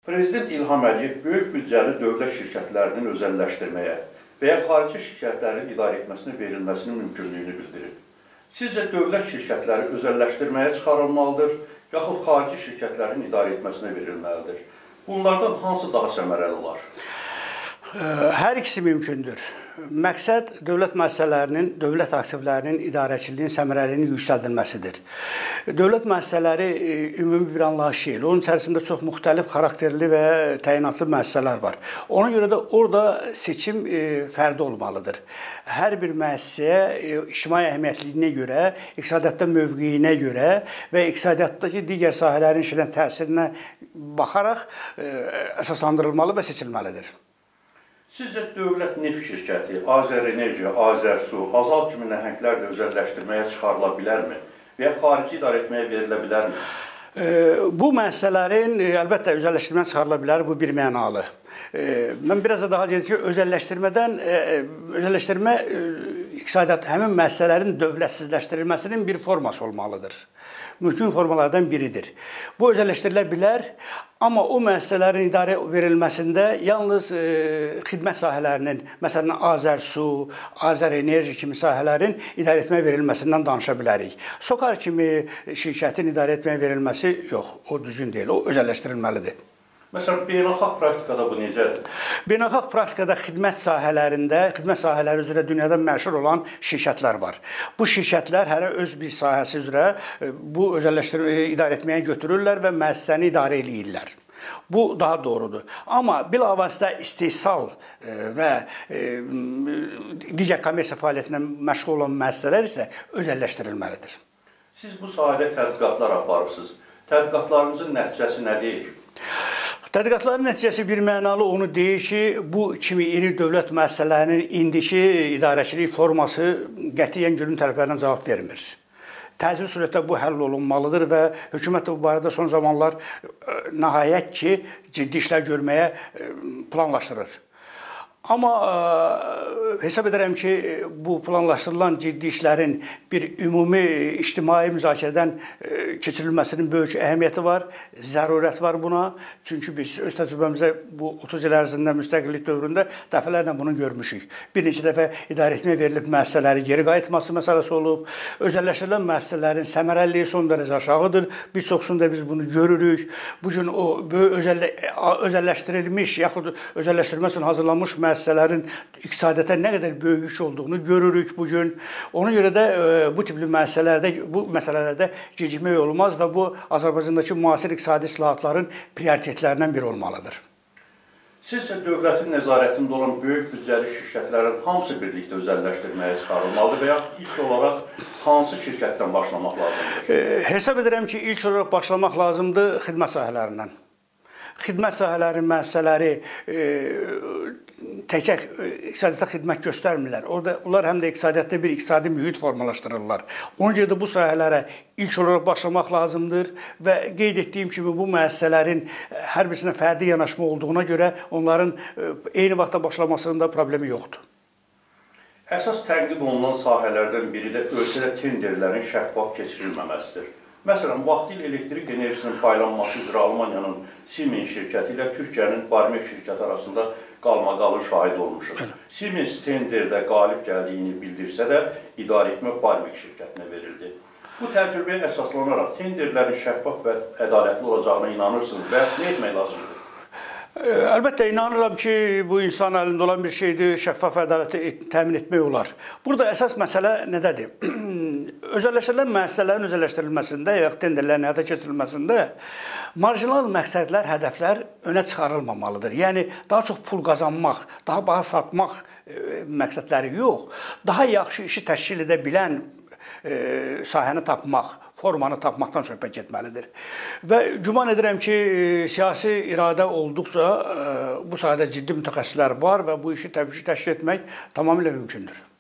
Prezident İlham Əliyev böyük büdcəli dövlət şirkətlərinin özəlləşdirməyə və ya xarici şirkətlərin idarə etməsinə verilməsinin mümkünlüyünü bildirir. Sizcə dövlət şirkətləri özəlləşdirməyə çıxarılmalıdır, yaxud xarici şirkətlərin idarə etməsinə verilməlidir? Bunlardan hansı daha səmərəli olar? Hər ikisi mümkündür. Məqsəd dövlət müəssisələrinin, dövlət aktivlərinin idarəçiliyinin səmərəliliyinin yüksəldilməsidir. Dövlət müəssisələri ümumi bir anlayış deyil. Onun içərisində çox müxtəlif xarakterli və təyinatlı müəssisələr var. Ona görə də orada seçim fərdi olmalıdır. Hər bir müəssisəyə ictimai əhəmiyyətliyinə görə, iqtisadiyyatda mövqeyinə görə və iqtisadiyyatdakı digər sahələrin işləyən təsirinə baxaraq əsaslandırılmalı və seçilməlidir. Sizcə dövlət neft şirkəti, Azərenerji, Azərsu, Azal kimi nəhənglərlə özəlləşdirməyə çıxarıla bilərmi? Və ya xarici idarə etməyə verilə bilərmi? Bu müəssisələrin əlbəttə özəlləşdirməyə çıxarıla bilər, bu bir mənalı. Mən biraz da daha deyəcəm ki, özəlləşdirmə iqtisadiyyat həmin müəssisələrin dövlətsizləşdirilməsinin bir forması olmalıdır. Mümkün formalardan biridir. Bu özəlləşdirilə bilər, amma o müəssisələrin idarə verilməsində yalnız xidmət sahələrinin, məsələn, Azərsu, Azərenerji kimi sahələrin idarə etməyə verilməsindən danışa bilərik. SOCAR kimi şirkətin idarə etməyə verilməsi yox, o düzgün deyil, o özəlləşdirilməlidir. Məsələn, beynəlxalq praktikada bu necədir? Beynəlxalq praktikada xidmət sahələri üzrə dünyada məşhur olan şirkətlər var. Bu şirkətlər hərə öz bir sahəsi üzrə bu idarə etməyə götürürlər və müəssisəni idarə edirlər. Bu daha doğrudur. Amma bilavasitə istehsal və digər kommersiya fəaliyyətinə məşğul olan müəssisələr isə özəlləşdirilməlidir. Siz bu sahədə tədqiqatlar aparırsınız. Tədqiqatlarınızın nəticəsi nə deyir? Tədqiqatların nəticəsi bir mənalı onu deyir ki, bu kimi iri dövlət müəssisələrinin indiki idarəçilik forması qətiyyən günün tələblərinə cavab vermir. Təcili surətdə bu həll olunmalıdır və hökumət bu barədə son zamanlar nəhayət ki, ciddi işlər görməyə planlaşdırır. Amma hesab edirəm ki, bu planlaşdırılan ciddi işlərin bir ümumi ictimai müzakirədən keçirilməsinin böyük əhəmiyyəti var, zərurət var buna. Çünki biz öz təcrübəmizdə bu 30 il ərzində müstəqillik dövründə dəfələrlə bunu görmüşük. Bir neçə dəfə idarə etməyə verilib müəssisələri geri qayıtması məsələsi olub. Özəlləşdirilən müəssisələrin səmərəliliyi son dərəcə aşağıdır. Bir çoxsunda biz bunu görürük. Bugün o özəlləşdirilmiş yaxud özəlləşdirmə üçün hazırlanmış müəssisələrin iqtisadiyyata nə qədər böyük yük olduğunu görürük bugün. Ona görə də bu tipli bu məsələlərdə gecikmək olmaz və bu Azərbaycandakı müasir iqtisadi islahatların prioritetlərindən biri olmalıdır. Sizcə dövlətin nəzarətində olan böyük büdcəli şirkətlərin hamısı birlikdə özəlləşdirməyə çıxarılmalıdır və ya ilk olaraq hansı şirkətdən başlamaq lazımdır? Hesab edirəm ki, ilk olaraq başlamaq lazımdır xidmət sahələrindən. Xidmət sahələrinin müəssisələri təkcə iqtisadiyyata xidmət göstərmirlər. Onlar həm də iqtisadiyyatda bir iqtisadi mühit formalaşdırırlar. Ona görə də bu sahələrə ilk olaraq başlamaq lazımdır və qeyd etdiyim kimi bu müəssisələrin hər birisinə fərdi yanaşma olduğuna görə onların eyni vaxtda başlamasında problemi yoxdur. Əsas tənqid olunan sahələrdən biri də ölkədə tenderlərin şəffaf keçirilməməsidir. Məsələn, vaxtilə elektrik enerjisinin paylanması üzrə Almaniyanın Siemens şirkəti ilə Türkiyənin Barmek şirkəti arasında qalmaqalın şahid olmuşuq. Siemens tenderdə qalib gəldiyini bildirsə də, idarə etmə Barmek şirkətinə verildi. Bu təcrübəyə əsaslanaraq tenderlərin şəffaf və ədalətli olacağına inanırsınız və nə etmək lazımdır? Əlbəttə, inanıram ki, bu insan əlində olan bir şeydir, şəffaf ədaləti təmin etmək olar. Burada əsas məsələ nədədir? Özəlləşdirilən müəssisələrin özəlləşdirilməsində ya tenderlərin həyata keçirilməsində marjinal məqsədlər, hədəflər önə çıxarılmamalıdır. Yəni, daha çox pul qazanmaq, daha baha satmaq məqsədləri yox, daha yaxşı işi təşkil edə bilən sahəni tapmaq, formanı tapmaqdan söhbət getməlidir. Və güman edirəm ki, siyasi iradə olduqca bu sahədə ciddi mütəxəssislər var və bu işi təbii ki, təşkil etmək tamamilə mümkündür.